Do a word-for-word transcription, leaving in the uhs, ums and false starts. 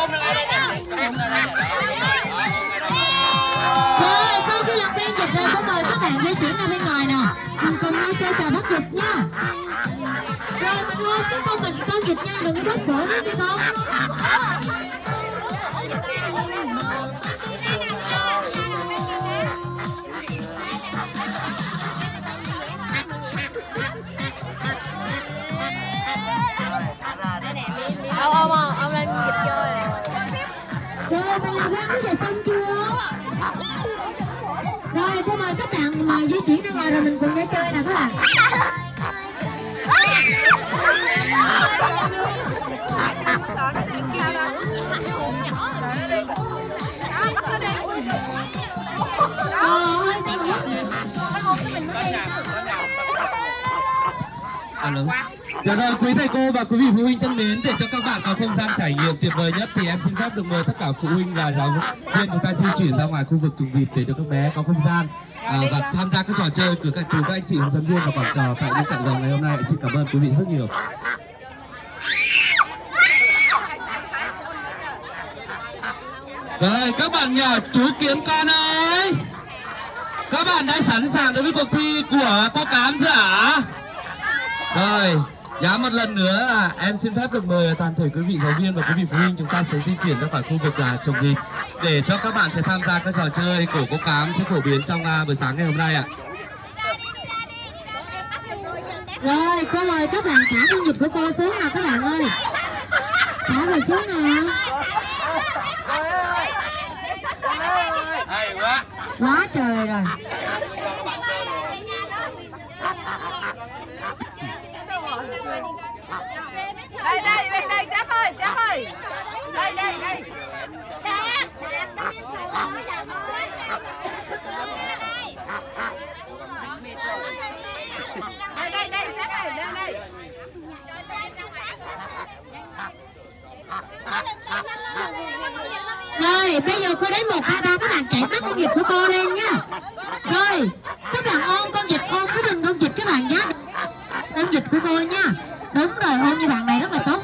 Rồi, sau khi làm quen dịch rồi, cô mời các bạn di chuyển ra bên ngoài nào. Mình cùng nhau chơi trò bắt dịch nha. Rồi mình ơi, cái con mình con dịch nha, đừng có đốt cổ nữa đi con. Ông ông ông ông lên dịch chơi. Rồi mình làm quen với dịch xong chưa? Rồi cô mời các bạn mà di chuyển ra ngoài rồi mình cùng nhau chơi nè các bạn. Alo. Dạ rồi, quý thầy cô và quý vị phụ huynh thân mến, để cho các bạn có không gian trải nghiệm tuyệt vời nhất thì em xin phép được mời tất cả phụ huynh và giáo viên chúng ta di chuyển ra ngoài khu vực trùng vịt để cho các bé có không gian à, và tham gia các trò chơi của các, các anh chị hướng dẫn viên và quản trò tại những trận rồng ngày hôm nay. Xin cảm ơn quý vị rất nhiều. Rồi các bạn nhỏ chú Kiếm Con ơi, các bạn đã sẵn sàng đối với cuộc thi của cô Cám chưa ạ? Rồi, giá một lần nữa là em xin phép được mời toàn thể quý vị giáo viên và quý vị phụ huynh chúng ta sẽ di chuyển ra khỏi khu vực là trồng vịt để cho các bạn sẽ tham gia các trò chơi của cô Cám sẽ phổ biến trong uh, buổi sáng ngày hôm nay ạ. Rồi, cô mời các bạn thả con vịt của cô xuống nào các bạn ơi. Thả về xuống nào. Hay quá. Quá trời rồi. Đây đây đây đây Jack ơi, Jack ơi. Đây đây đây. Đây đây đây Jack ơi, đây đây. Rồi, bây giờ cô đến một hai ba các bạn chạy bắt con vịt của cô lên nha. Rồi, các bạn ôm con vịt, ôm cái đừng con vịt các bạn nhé. Con vịt của cô nha. Đúng rồi, ôm như bạn này rất là tốt